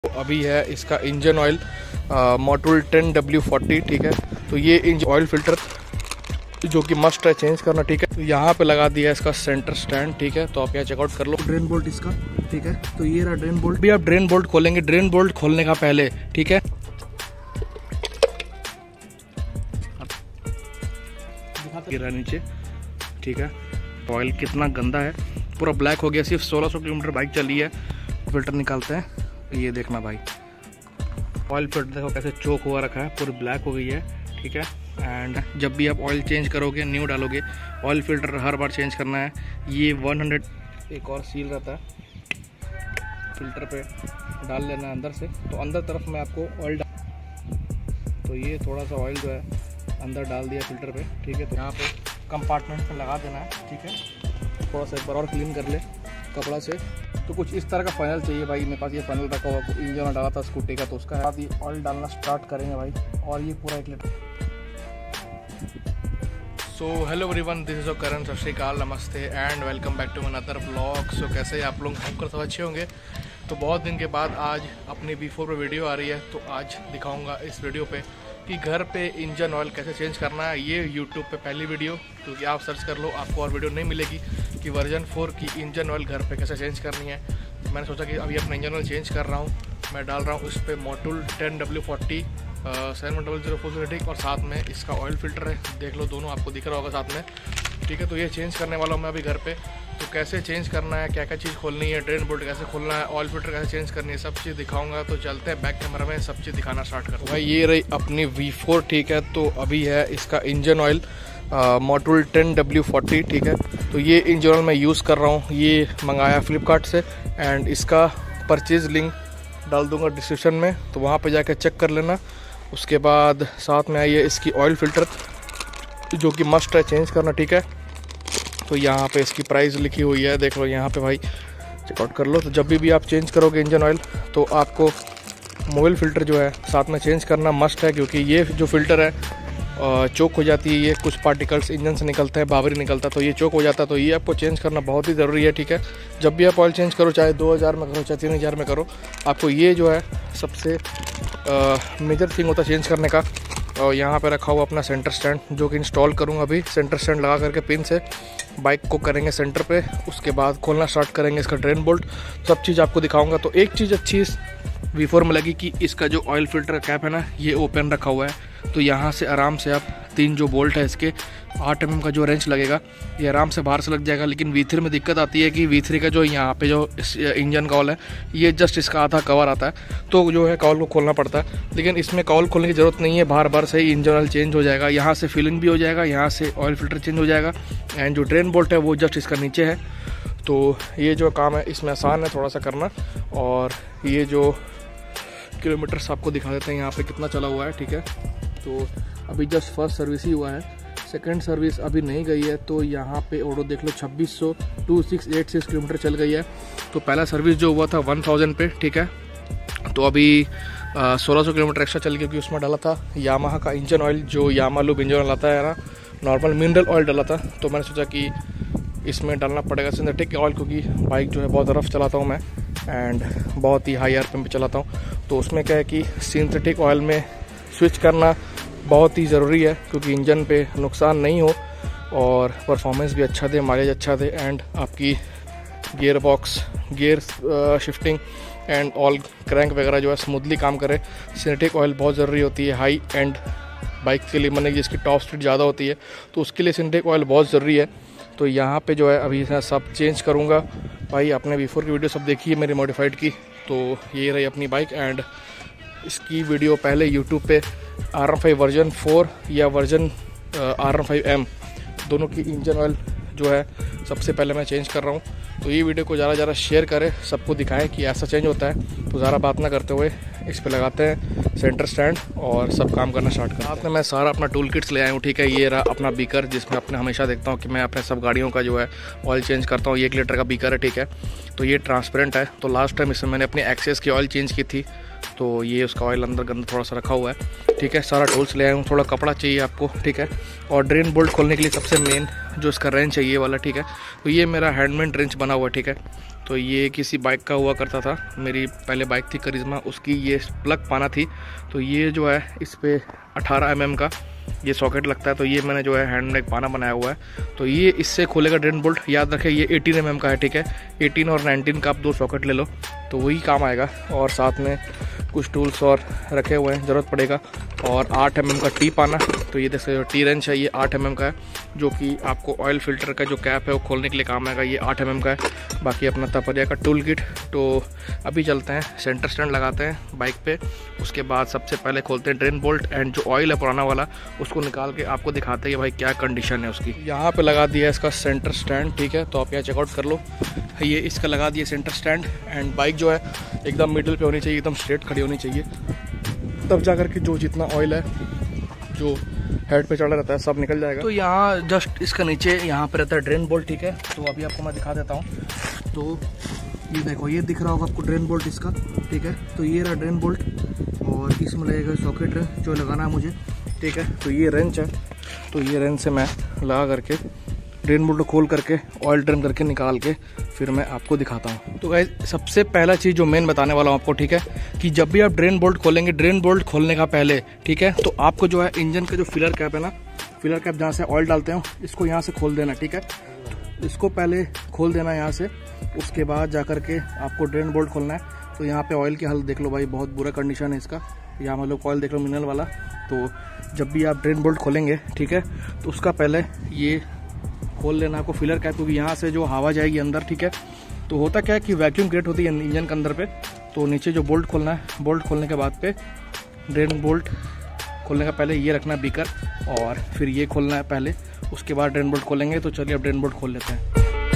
अभी है इसका इंजन ऑयल मोटुल 10W40, ठीक है। तो ये इंजन ऑयल फिल्टर जो कि मस्ट है चेंज करना, ठीक है। तो यहाँ पे लगा दिया है इसका सेंटर स्टैंड, ठीक है। तो आप यहाँ चेकआउट कर लो ड्रेन बोल्ट इसका, ठीक है। तो ये रहा ड्रेन बोल्ट। भी आप ड्रेन बोल्ट खोलेंगे, ड्रेन बोल्ट खोलने का पहले, ठीक है, गिरा नीचे, ठीक है। ऑयल कितना गंदा है, पूरा ब्लैक हो गया। सिर्फ 1600 किलोमीटर बाइक चली है। फिल्टर निकालते हैं, ये देखना भाई, ऑयल फिल्टर देखो कैसे चोक हुआ रखा है, पूरी ब्लैक हो गई है, ठीक है। एंड जब भी आप ऑयल चेंज करोगे, न्यू डालोगे, ऑयल फिल्टर हर बार चेंज करना है। ये 100 एक और सील रहता है, फिल्टर पे डाल लेना है अंदर से। तो अंदर तरफ में आपको ऑयल तो ये थोड़ा सा ऑयल जो है अंदर डाल दिया फिल्टर पे, ठीक है। तो यहाँ पे कंपार्टमेंट में लगा देना है, ठीक है। थोड़ा सा एक बार और क्लीन कर ले कपड़ा से। तो कुछ इस तरह का फाइनल चाहिए भाई। मेरे पास ये फाइनल रखा हुआ, इंजन डाला था स्कूटी का, तो उसका बाद ये ऑयल डालना स्टार्ट करेंगे भाई। और ये पूरा 1 litre. So hello everyone, this is your Karan, Sat Sri Akal, नमस्ते and welcome back to another blog. So कैसे हैं आप लोग? होकर सब अच्छे होंगे। तो बहुत दिन के बाद आज अपनी B4 पे वीडियो आ रही है। तो आज दिखाऊंगा इस वीडियो पे कि घर पे इंजन ऑयल कैसे चेंज करना है। ये यूट्यूब पे पहली वीडियो, क्योंकि आप सर्च कर लो आपको और वीडियो नहीं मिलेगी कि वर्जन 4 की इंजन ऑयल घर पे कैसे चेंज करनी है। मैंने सोचा कि अभी अपना इंजन ऑयल चेंज कर रहा हूँ, मैं डाल रहा हूँ उस पर मोटुल 10W40 7100 और साथ में इसका ऑयल फिल्टर है, देख लो दोनों आपको दिख रहा होगा साथ में, ठीक है। तो ये चेंज करने वाला हूँ मैं अभी घर पे। तो कैसे चेंज करना है, क्या क्या चीज़ खोलनी है, ड्रेन बोल्ट कैसे खोलना है, ऑयल फिल्टर कैसे चेंज करनी है, सब चीज़ दिखाऊंगा। तो चलते हैं बैक कैमरा में, सब चीज़ दिखाना स्टार्ट करते हैं भाई। ये रही अपनी V4, ठीक है। तो अभी है इसका इंजन ऑयल मोटुल 10W40, ठीक है। तो ये इंजन ऑयल मैं यूज़ कर रहा हूँ, ये मंगाया फ्लिपकार्ट से। एंड इसका परचेज लिंक डाल दूंगा डिस्क्रिप्शन में, तो वहाँ पे जाकर चेक कर लेना। उसके बाद साथ में आई है इसकी ऑयल फिल्टर जो कि मस्ट है चेंज करना, ठीक है। तो यहाँ पे इसकी प्राइस लिखी हुई है, देख लो यहाँ पे भाई, चेकआउट कर लो। तो जब भी आप चेंज करोगे इंजन ऑयल, तो आपको मोबिल फिल्टर जो है साथ में चेंज करना मस्ट है, क्योंकि ये जो फिल्टर है चोक हो जाती है, ये कुछ पार्टिकल्स इंजन से निकलता है, बाहरी निकलता है, तो ये चोक हो जाता है। तो ये आपको चेंज करना बहुत ही ज़रूरी है, ठीक है। जब भी आप ऑयल चेंज करो, चाहे 2000 में करो, चाहे 3000 में करो, आपको ये जो है सबसे मेजर थिंग होता है चेंज करने का। और यहाँ पे रखा हुआ अपना सेंटर स्टैंड, जो कि इंस्टॉल करूँगा अभी। सेंटर स्टैंड लगा करके पिन से बाइक को करेंगे सेंटर पे, उसके बाद खोलना स्टार्ट करेंगे इसका ड्रेन बोल्ट, सब चीज़ आपको दिखाऊंगा। तो एक चीज़ अच्छी V4 में लगी कि इसका जो ऑयल फिल्टर का कैप है ना, ये ओपन रखा हुआ है। तो यहाँ से आराम से आप 3 जो बोल्ट है इसके 8 mm का जो रेंच लगेगा, ये आराम से बाहर से लग जाएगा। लेकिन V3 में दिक्कत आती है कि V3 का जो यहाँ पे जो इंजन कॉल है, ये जस्ट इसका आधा कवर आता है, तो जो है कॉल को खोलना पड़ता है। लेकिन इसमें कॉल खोलने की ज़रूरत नहीं है, बार बार से ही इंजन ऑयल चेंज हो जाएगा। यहाँ से फिलिंग भी हो जाएगा, यहाँ से ऑयल फिल्टर चेंज हो जाएगा। एंड जो ड्रेन बोल्ट है वो जस्ट इसका नीचे है। तो ये जो काम है इसमें आसान है थोड़ा सा करना। और ये जो किलोमीटर्स आपको दिखा देते हैं यहाँ पे कितना चला हुआ है, ठीक है। तो अभी जस्ट फर्स्ट सर्विस ही हुआ है, सेकंड सर्विस अभी नहीं गई है। तो यहाँ पे ऑडो देख लो 2686 किलोमीटर चल गई है। तो पहला सर्विस जो हुआ था 1000 पे, ठीक है। तो अभी 1600 किलोमीटर एक्स्ट्रा चल गया, क्योंकि उसमें डाला था यामाहा का इंजन ऑयल, जो यामा लूब इंजन ऑयल आता है ना, नॉर्मल मिनरल ऑयल डाला था। तो मैंने सोचा कि इसमें डालना पड़ेगा सिंथेटिक ऑयल, क्योंकि बाइक जो है बहुत रफ चलाता हूँ मैं एंड बहुत ही हाई RPM पे चलाता हूँ। तो उसमें क्या है कि सिंथेटिक ऑयल में स्विच करना बहुत ही ज़रूरी है, क्योंकि इंजन पे नुकसान नहीं हो और परफॉर्मेंस भी अच्छा दे, माइलेज अच्छा दे, एंड आपकी gear box, gear shifting and all crank वगैरह जो है स्मूथली काम करे। सिंथेटिक ऑयल बहुत ज़रूरी होती है हाई एंड बाइक के लिए, मतलब जिसकी टॉप स्पीड ज़्यादा होती है, तो उसके लिए सिंथेटिक ऑयल बहुत ज़रूरी है। तो यहाँ पे जो है अभी सब चेंज करूँगा भाई। आपने V4 की वीडियो सब देखी है मेरी मॉडिफाइड की। तो ये रही अपनी बाइक, एंड इसकी वीडियो पहले यूट्यूब पे RM5 वर्जन 4 या वर्जन RM5M दोनों की इंजन ऑयल जो है सबसे पहले मैं चेंज कर रहा हूँ। तो ये वीडियो को ज़्यादा शेयर करें, सबको दिखाएं कि ऐसा चेंज होता है। तो ज़्यादा बात ना करते हुए इस पे लगाते हैं सेंटर स्टैंड और सब काम करना स्टार्ट करते हैं। साथ में मैं सारा अपना टूल किट्स ले आया हूँ, ठीक है। ये रहा अपना बीकर, जिसमें अपने हमेशा देखता हूँ कि मैं अपने सब गाड़ियों का जो है ऑयल चेंज करता हूँ। ये 1 लीटर का बीकर है, ठीक है। तो ये ट्रांसपेरेंट है। तो लास्ट टाइम इसमें मैंने अपनी एक्सेस की ऑयल चेंज की थी, तो ये उसका ऑयल अंदर गंदा थोड़ा सा रखा हुआ है, ठीक है। सारा टूल्स ले आया हूँ, थोड़ा कपड़ा चाहिए आपको, ठीक है। और ड्रेन बोल्ट खोलने के लिए सबसे मेन जो इसका रेंच है ये वाला, ठीक है। तो ये मेरा हैंडमेड रेंच बना हुआ है, ठीक है। तो ये किसी बाइक का हुआ करता था, मेरी पहले बाइक थी करिश्मा, उसकी ये प्लग पाना थी। तो ये जो है इस पर 18 mm का ये सॉकेट लगता है। तो ये मैंने जो है हैंडमेड पाना बनाया हुआ है। तो ये इससे खोलेगा ड्रेन बोल्ट। याद रखें ये 18 mm का है, ठीक है। 18 और 19 का आप 2 सॉकेट ले लो तो वही काम आएगा। और साथ में कुछ टूल्स और रखे हुए हैं, ज़रूरत पड़ेगा। और 8 mm का टी पाना। तो ये देखिए जो टी रेंच है ये 8 mm का है, जो कि आपको ऑयल फिल्टर का जो कैप है वो खोलने के लिए काम आएगा। ये 8 mm का है। बाकी अपना तपरिया का टूल किट। तो अभी चलते हैं, सेंटर स्टैंड लगाते हैं बाइक पे। उसके बाद सबसे पहले खोलते हैं ड्रेन बोल्ट, एंड जो ऑयल है पुराना वाला उसको निकाल के आपको दिखाते हैं भाई क्या कंडीशन है उसकी। यहाँ पे लगा दिया इसका सेंटर स्टैंड, ठीक है। तो आप यहाँ चेकआउट कर लो, ये इसका लगा दिया सेंटर स्टैंड। एंड बाइक जो है एकदम मिडिल पे होनी चाहिए, एकदम स्ट्रेट खड़ी होनी चाहिए, तब जा करके जो जितना ऑयल है जो हेड पे चढ़ा रहता है सब निकल जाएगा। तो यहाँ जस्ट इसका नीचे यहाँ पे रहता है ड्रेन बोल्ट, ठीक है। तो अभी आपको मैं दिखा देता हूँ। तो ये देखो, ये दिख रहा होगा आपको ड्रेन बोल्ट इसका, ठीक है। तो ये रहा ड्रेन बोल्ट, और इसमें लगेगा सॉकेट जो लगाना है मुझे, ठीक है। तो ये रेंच है, तो ये रेंच से मैं लगा करके ड्रेन बोल्ट को खोल करके ऑयल ड्रेन करके निकाल के फिर मैं आपको दिखाता हूँ। तो गाइस सबसे पहला चीज़ जो मेन बताने वाला हूँ आपको, ठीक है, कि जब भी आप ड्रेन बोल्ट खोलेंगे, ड्रेन बोल्ट खोलने का पहले, ठीक है, तो आपको जो है इंजन का जो फिलर कैप है ना, फिलर कैप जहाँ से ऑयल डालते हो इसको यहाँ से खोल देना, ठीक है। इसको पहले खोल देना यहाँ से, उसके बाद जा करके आपको ड्रेन बोल्ट खोलना है। तो यहाँ पे ऑयल की हालत देख लो भाई, बहुत बुरा कंडीशन है इसका। यहाँ मतलब ऑयल देख लो मिनरल वाला। तो जब भी आप ड्रेन बोल्ट खोलेंगे, ठीक है, तो उसका पहले ये खोल लेना आपको फिलर कैप, क्योंकि यहाँ से जो हवा जाएगी अंदर, ठीक है। तो होता क्या है कि वैक्यूम क्रिएट होती है इंजन के अंदर पे। तो नीचे जो बोल्ट खोलना है, बोल्ट खोलने के बाद पे ड्रेन बोल्ट खोलने का पहले ये रखना है बीकर, और फिर ये खोलना है पहले, उसके बाद ड्रेन बोल्ट खोलेंगे। तो चलिए अब ड्रेन बोल्ट खोल लेते हैं।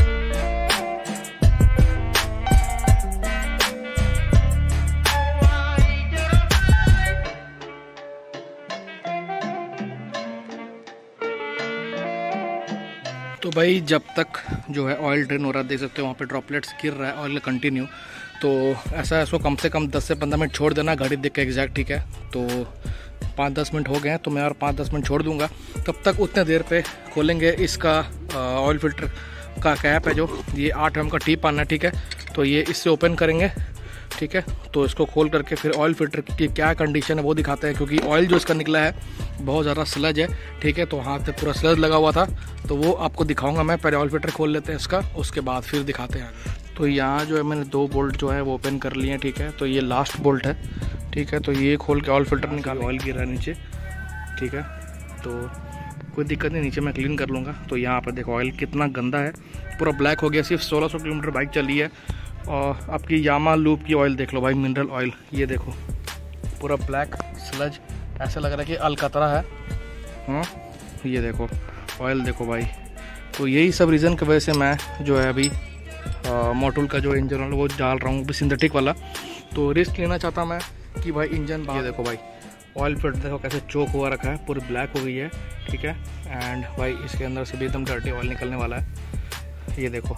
तो भाई जब तक जो है ऑयल ड्रेन हो रहा है, देख सकते हो वहाँ पे ड्रॉपलेट्स गिर रहा है ऑयल कंटिन्यू। तो ऐसा इसको कम से कम 10 से 15 मिनट छोड़ देना, घड़ी देख के एग्जैक्ट, ठीक है। तो 5-10 मिनट हो गए हैं, तो मैं और 5-10 मिनट छोड़ दूंगा। तब तक उतने देर पे खोलेंगे इसका ऑयल फिल्टर का कैप है, जो ये 8 mm का टी पाना, ठीक है। तो ये इससे ओपन करेंगे, ठीक है। तो इसको खोल करके फिर ऑयल फिल्टर की क्या कंडीशन है वो दिखाते हैं, क्योंकि ऑयल जो इसका निकला है बहुत ज़्यादा स्लज है, ठीक है। तो हाथ पे पूरा स्लज लगा हुआ था, तो वो आपको दिखाऊंगा मैं। पहले ऑयल फिल्टर खोल लेते हैं इसका, उसके बाद फिर दिखाते हैं। तो यहाँ जो है मैंने 2 बोल्ट जो है वो ओपन कर लिए हैं, ठीक है। तो ये लास्ट बोल्ट है, ठीक है। तो ये खोल के ऑयल फिल्टर निकाल, ऑयल गिर रहा है नीचे, ठीक है। तो कोई दिक्कत नहीं, नीचे मैं क्लीन कर लूँगा। तो यहाँ पर देखो ऑयल कितना गंदा है, पूरा ब्लैक हो गया। सिर्फ 1600 किलोमीटर बाइक चली है। और आपकी यामा लूप की ऑयल देख लो भाई, मिनरल ऑयल, ये देखो पूरा ब्लैक स्लज, ऐसा लग रहा है कि अलकतरा है। हाँ ये देखो ऑयल देखो भाई। तो यही सब रीज़न की वजह से मैं जो है अभी मोटुल का जो इंजन ऑयल वो डाल रहा हूँ, सिंथेटिक वाला। तो रिस्क लेना चाहता मैं कि भाई इंजन, ये देखो भाई ऑयल फिल्टर देखो कैसे चोक हुआ रखा है, पूरी ब्लैक हो गई है, ठीक है। एंड भाई इसके अंदर से भी एकदम डर्टी ऑयल निकलने वाला है, ये देखो।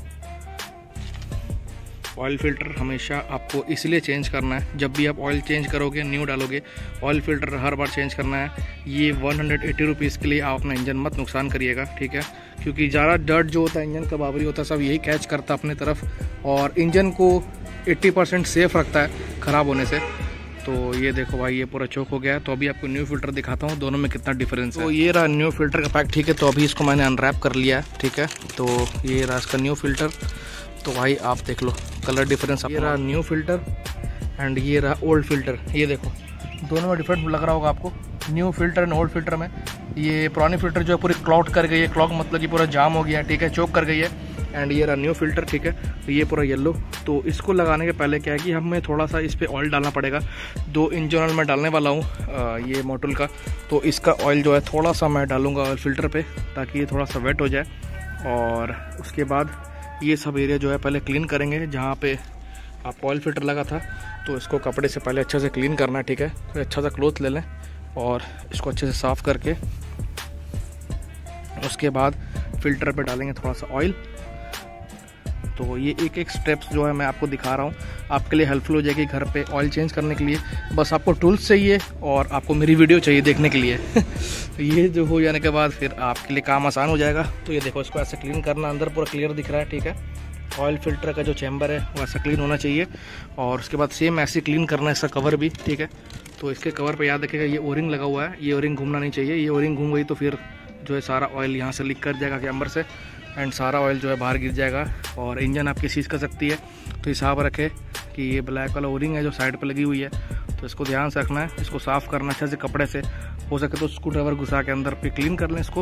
ऑयल फिल्टर हमेशा आपको इसलिए चेंज करना है, जब भी आप ऑयल चेंज करोगे, न्यू डालोगे, ऑयल फिल्टर हर बार चेंज करना है। ये 180 रुपीज़ के लिए आप अपना इंजन मत नुकसान करिएगा, ठीक है। क्योंकि ज़्यादा डर्ट जो होता है, इंजन का बाबरी होता है, सब यही कैच करता है अपने तरफ, और इंजन को 80% सेफ रखता है ख़राब होने से। तो ये देखो भाई ये पूरा चौक हो गया है। तो अभी आपको न्यू फिल्टर दिखाता हूँ, दोनों में कितना डिफरेंस है। तो ये रहा न्यू फिल्टर का पैक, ठीक है। तो अभी इसको मैंने अनरैप कर लिया है, ठीक है। तो ये रहा इसका न्यू फिल्टर। तो भाई आप देख लो कलर डिफरेंस, ये रहा न्यू फिल्टर एंड ये रहा ओल्ड फिल्टर। ये देखो दोनों में डिफरेंट लग रहा होगा आपको, new filter and old filter में। ये पुरानी फिल्टर जो है पूरी क्लॉग कर गई है, क्लॉग मतलब कि पूरा जाम हो गया है, ठीक है, चोक कर गई है। एंड ये रहा न्यू फिल्टर, ठीक है। तो ये पूरा येलो। तो इसको लगाने के पहले क्या है कि हमें थोड़ा सा इस पर ऑयल डालना पड़ेगा। 2 इंजन ऑयल मैं डालने वाला हूँ ये मोटुल का। तो इसका ऑयल जो है थोड़ा सा मैं डालूँगा ऑयल फिल्टर पे, ताकि ये थोड़ा सा वेट हो जाए। और उसके बाद ये सब एरिया जो है पहले क्लीन करेंगे, जहाँ पे आप ऑयल फिल्टर लगा था। तो इसको कपड़े से पहले अच्छे से क्लीन करना है, ठीक है। तो अच्छा सा क्लोथ ले लें और इसको अच्छे से साफ़ करके उसके बाद फिल्टर पे डालेंगे थोड़ा सा ऑयल। तो ये एक एक स्टेप्स जो है मैं आपको दिखा रहा हूँ, आपके लिए हेल्पफुल हो जाएगी घर पे ऑयल चेंज करने के लिए। बस आपको टूल्स चाहिए और आपको मेरी वीडियो चाहिए देखने के लिए। तो ये जो हो जाने के बाद फिर आपके लिए काम आसान हो जाएगा। तो ये देखो, इसको ऐसे क्लीन करना, अंदर पूरा क्लियर दिख रहा है, ठीक है। ऑयल फिल्टर का जो चैम्बर है वो ऐसा क्लीन होना चाहिए और उसके बाद सेम ऐसे क्लीन करना है इसका कवर भी, ठीक है। तो इसके कवर पे याद रखिएगा ये ओरिंग लगा हुआ है, ये ओरिंग घूमना नहीं चाहिए। ये ओरिंग घूम गई तो फिर जो है सारा ऑयल यहाँ से लीक कर जाएगा चैम्बर से एंड सारा ऑयल जो है बाहर गिर जाएगा और इंजन आपकी सीज कर सकती है। तो हिसाब रखें कि ये ब्लैक वाला ओरिंग है जो साइड पे लगी हुई है, तो इसको ध्यान से रखना है। इसको साफ़ करना अच्छे से कपड़े से, हो सके तो स्क्रू ड्राइवर घुसा के अंदर पे क्लीन कर लें इसको।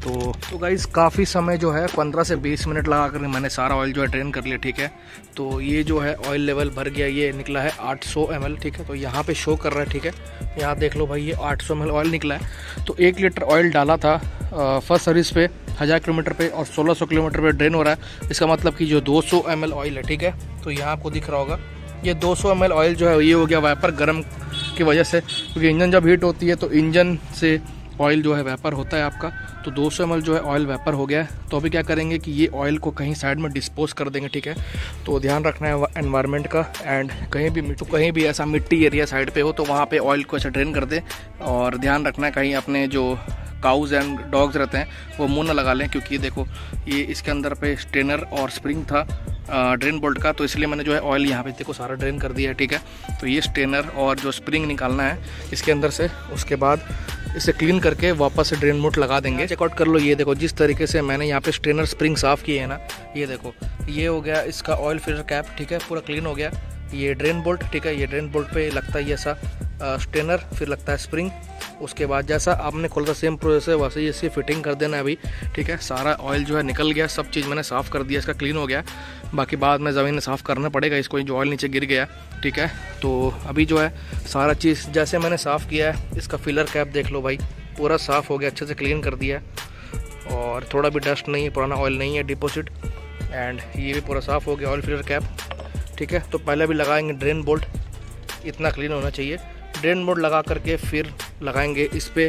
तो गाइस काफ़ी समय जो है 15 से 20 मिनट लगा कर मैंने सारा ऑयल जो है ड्रेन कर लिया, ठीक है। तो ये जो है ऑयल लेवल भर गया, ये निकला है 800 ml, ठीक है। तो यहाँ पे शो कर रहा है, ठीक है। यहाँ देख लो भाई, ये 800 ml ऑयल निकला है। तो 1 लीटर ऑयल डाला था फर्स्ट सर्विस पे 1000 किलोमीटर पे और 1600 किलोमीटर पे ड्रेन हो रहा है। इसका मतलब कि जो 200 ml ऑयल है, ठीक है। तो यहाँ आपको दिख रहा होगा ये 200 ml ऑयल जो है ये हो गया वाइपर गर्म की वजह से, क्योंकि इंजन जब हीट होती है तो इंजन से ऑयल जो है वेपर होता है आपका। तो 200 ml जो है ऑयल वेपर हो गया है। तो अभी क्या करेंगे कि ये ऑयल को कहीं साइड में डिस्पोज कर देंगे, ठीक है। तो ध्यान रखना है एनवायरनमेंट का एंड कहीं भी ऐसा मिट्टी एरिया साइड पे हो तो वहाँ पे ऑयल को ऐसा ड्रेन कर दे। और ध्यान रखना है कहीं अपने जो काउज एंड डॉग्स रहते हैं वो मुंह ना लगा लें, क्योंकि देखो ये इसके अंदर पे स्ट्रेनर और स्प्रिंग था ड्रेन बोल्ट का, तो इसलिए मैंने जो है ऑयल यहाँ पे देखो सारा ड्रेन कर दिया है, ठीक है। तो ये स्ट्रेनर और जो स्प्रिंग निकालना है इसके अंदर से, उसके बाद इसे क्लीन करके वापस से ड्रेन बोल्ट लगा देंगे। चेकआउट कर लो, ये देखो जिस तरीके से मैंने यहाँ पे स्ट्रेनर स्प्रिंग साफ़ किए हैं ना, ये देखो ये हो गया इसका ऑयल फिल्टर कैप, ठीक है, पूरा क्लीन हो गया। ये ड्रेन बोल्ट, ठीक है, ये ड्रेन बोल्ट पे लगता है ये ऐसा स्ट्रेनर, फिर लगता है स्प्रिंग। उसके बाद जैसा आपने खोला था सेम प्रोसेस है वैसे ही इसकी फिटिंग कर देना है अभी, ठीक है। सारा ऑयल जो है निकल गया, सब चीज़ मैंने साफ़ कर दिया, इसका क्लीन हो गया। बाकी बाद में ज़मीन में साफ़ करना पड़ेगा इसको, जो ऑयल नीचे गिर गया, ठीक है। तो अभी जो है सारा चीज़ जैसे मैंने साफ़ किया है, इसका फिलर कैप देख लो भाई, पूरा साफ़ हो गया, अच्छे से क्लीन कर दिया है और थोड़ा भी डस्ट नहीं है, पुराना ऑयल नहीं है डिपॉजिट। एंड ये भी पूरा साफ़ हो गया ऑयल फिलर कैप, ठीक है। तो पहले भी लगाएंगे ड्रेन बोल्ट, इतना क्लीन होना चाहिए। ड्रेन बोल्ट लगा करके फिर लगाएंगे इस पर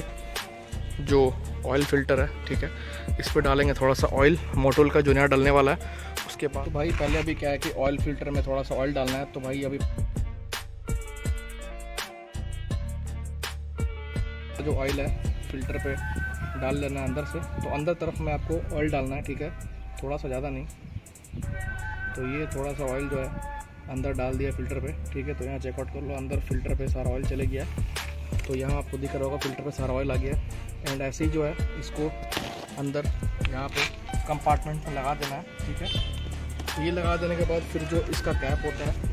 जो ऑयल फिल्टर है, ठीक है, इस पर डालेंगे थोड़ा सा ऑयल मोटोल का जो नया डलने वाला है। उसके बाद तो भाई पहले अभी क्या है कि ऑयल फिल्टर में थोड़ा सा ऑयल डालना है। तो भाई अभी जो ऑयल है फिल्टर पे डाल लेना है अंदर से, तो अंदर तरफ में आपको ऑयल डालना है, ठीक है, थोड़ा सा, ज़्यादा नहीं। तो ये थोड़ा सा ऑयल जो है अंदर डाल दिया फिल्टर पे, ठीक है। तो यहाँ चेकआउट कर लो, अंदर फिल्टर पे सारा ऑयल चले गया। तो यहाँ आपको दिख रहा होगा फिल्टर पे सारा ऑयल आ गया। एंड ऐसे ही जो है इसको अंदर यहाँ पे कंपार्टमेंट में लगा देना है, ठीक है। ये लगा देने के बाद फिर जो इसका कैप होता है,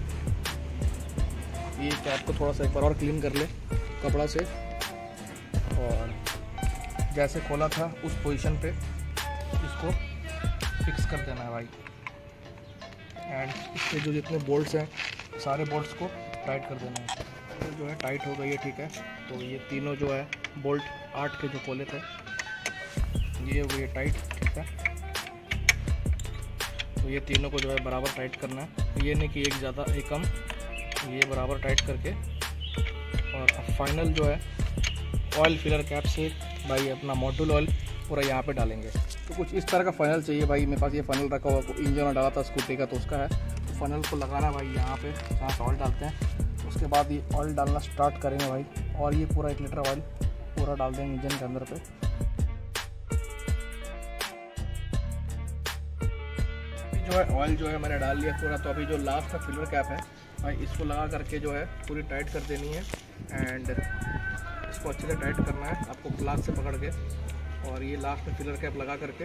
ये कैप को थोड़ा सा एक बार और क्लीन कर ले कपड़ा से, और जैसे खोला था उस पोजीशन पे इसको फिक्स कर देना है भाई। एंड इसके जो जितने बोल्ट्स हैं सारे बोल्ट्स को टाइट कर देना है। तो जो है टाइट हो गई है, ठीक है। तो ये तीनों जो है बोल्ट 8 के जो खोले थे ये हो गई टाइट, ठीक है। तो ये तीनों को जो है बराबर टाइट करना है, ये नहीं कि एक ज़्यादा एक कम, ये बराबर टाइट करके। और अब फाइनल जो है ऑयल फिलर कैप से भाई अपना मॉड्यूल ऑयल पूरा यहाँ पे डालेंगे। तो कुछ इस तरह का फनल चाहिए भाई, मेरे पास ये फनल रखा हुआ, इंजन में डाला था स्कूटी का तो उसका है। तो फनल को लगाना भाई यहाँ पे, जहाँ से ऑयल डालते हैं, उसके बाद ये ऑयल डालना स्टार्ट करेंगे भाई। और ये पूरा 1 लीटर ऑयल पूरा डाल देंगे इंजन के अंदर पे। जो है ऑयल जो है मैंने डाल लिया पूरा। तो अभी जो लास्ट का फिलर कैप है भाई, इसको लगा करके जो है पूरी टाइट कर देनी है। एंड इसको अच्छे से टाइट करना है आपको प्लाग से पकड़ के, और ये लास्ट में फिलर कैप लगा करके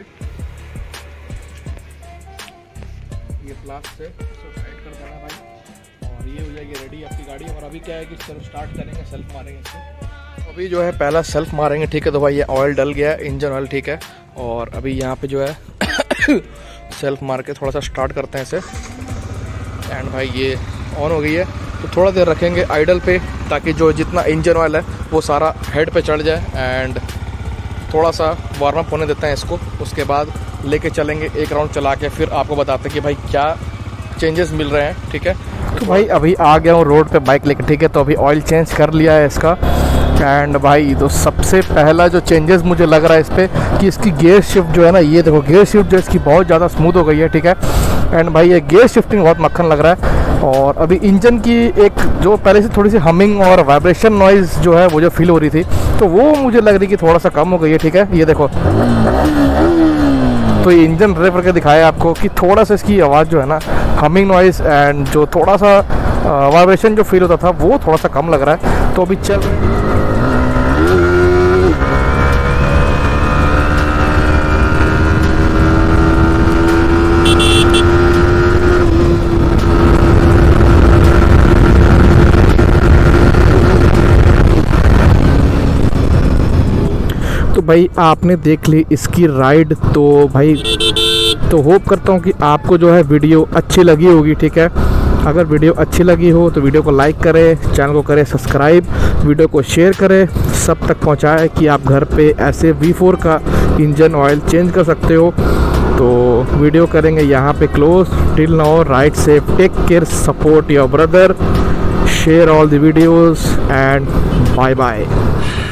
ये प्लाग से इसको टाइट कर देना भाई। और ये हो जाएगी रेडी आपकी गाड़ी। और अभी क्या है कि चलो स्टार्ट करेंगे, सेल्फ मारेंगे इसको। अभी जो है पहला सेल्फ मारेंगे, ठीक है। तो भाई ये ऑयल डल गया है, इंजन ऑयल, ठीक है। और अभी यहाँ पे जो है सेल्फ मार के थोड़ा सा स्टार्ट करते हैं इसे। एंड भाई ये ऑन हो गई है। तो थोड़ा देर रखेंगे आइडल पे, ताकि जो जितना इंजन ऑयल है वो सारा हेड पे चढ़ जाए। एंड थोड़ा सा वार्म अप होने देते हैं इसको, उसके बाद लेके चलेंगे एक राउंड चला के, फिर आपको बताते हैं कि भाई क्या चेंजेस मिल रहे हैं, ठीक है। तो भाई अभी आ गया हूँ रोड पे बाइक लेके, ठीक है। तो अभी ऑयल चेंज कर लिया है इसका। एंड भाई तो सबसे पहला जो चेंजेस मुझे लग रहा है इस पर कि इसकी गियर शिफ्ट जो है ना, ये देखो गियर शिफ्ट जो इसकी बहुत ज़्यादा स्मूथ हो गई है, ठीक है। एंड भाई ये गियर शिफ्टिंग बहुत मक्खन लग रहा है। और अभी इंजन की एक जो पहले से थोड़ी सी हमिंग और वाइब्रेशन नॉइज़ जो है वो जो फील हो रही थी, तो वो मुझे लग रही कि थोड़ा सा कम हो गई है, ठीक है। ये देखो, तो ये इंजन रेव करके दिखाया आपको कि थोड़ा सा इसकी आवाज़ जो है ना, हमिंग नॉइज़ एंड जो थोड़ा सा वाइब्रेशन जो फील होता था वो थोड़ा सा कम लग रहा है। तो अभी चल तो भाई आपने देख ली इसकी राइड। तो भाई तो होप करता हूँ कि आपको जो है वीडियो अच्छी लगी होगी, ठीक है। अगर वीडियो अच्छी लगी हो तो वीडियो को लाइक करें, चैनल को करें सब्सक्राइब, वीडियो को शेयर करें, सब तक पहुँचाएं कि आप घर पे ऐसे V4 का इंजन ऑयल चेंज कर सकते हो। तो वीडियो करेंगे यहाँ पे close. Till now ride safe, take care, support your brother, share all the videos and bye bye.